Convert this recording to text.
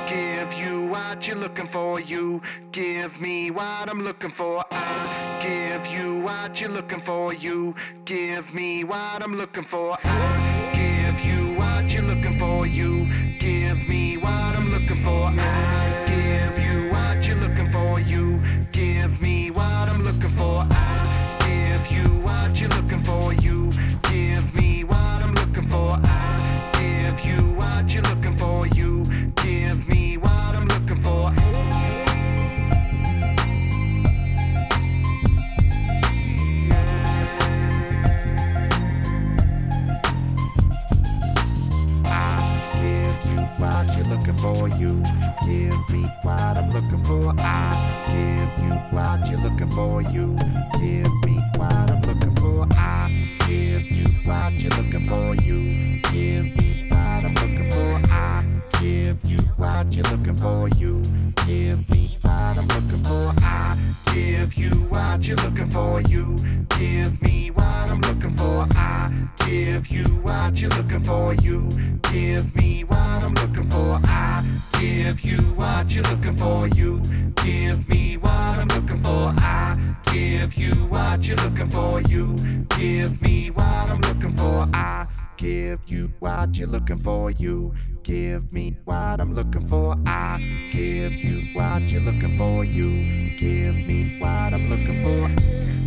give you what you're looking for. You give me what I'm looking for. I give you what you're looking for. You give me what I'm looking for. I give you what you're looking for. You give me what I'm looking for. I give you what you're looking for. You give me what I'm looking for. I give you what you're looking for. You give me what I'm looking for. I give you what you're looking for. You give me what I'm looking for. What you're looking for, you give me what I'm looking for. I give you what you're looking for, you give me what I'm looking for. I give you what you're looking for, you give me what I'm looking for. I give you what you're looking for, you give me what I'm looking for. I give you what you're looking for, you give me what I'm looking for. I give you what you're looking for, you give me what I'm looking for. I give you what you're looking for. You give me what I'm looking for. I give you what you're looking for. You give me what I'm looking for. I give you what you're looking for. You give me what I'm looking for. I give you what you're looking for. You give me what I'm looking for.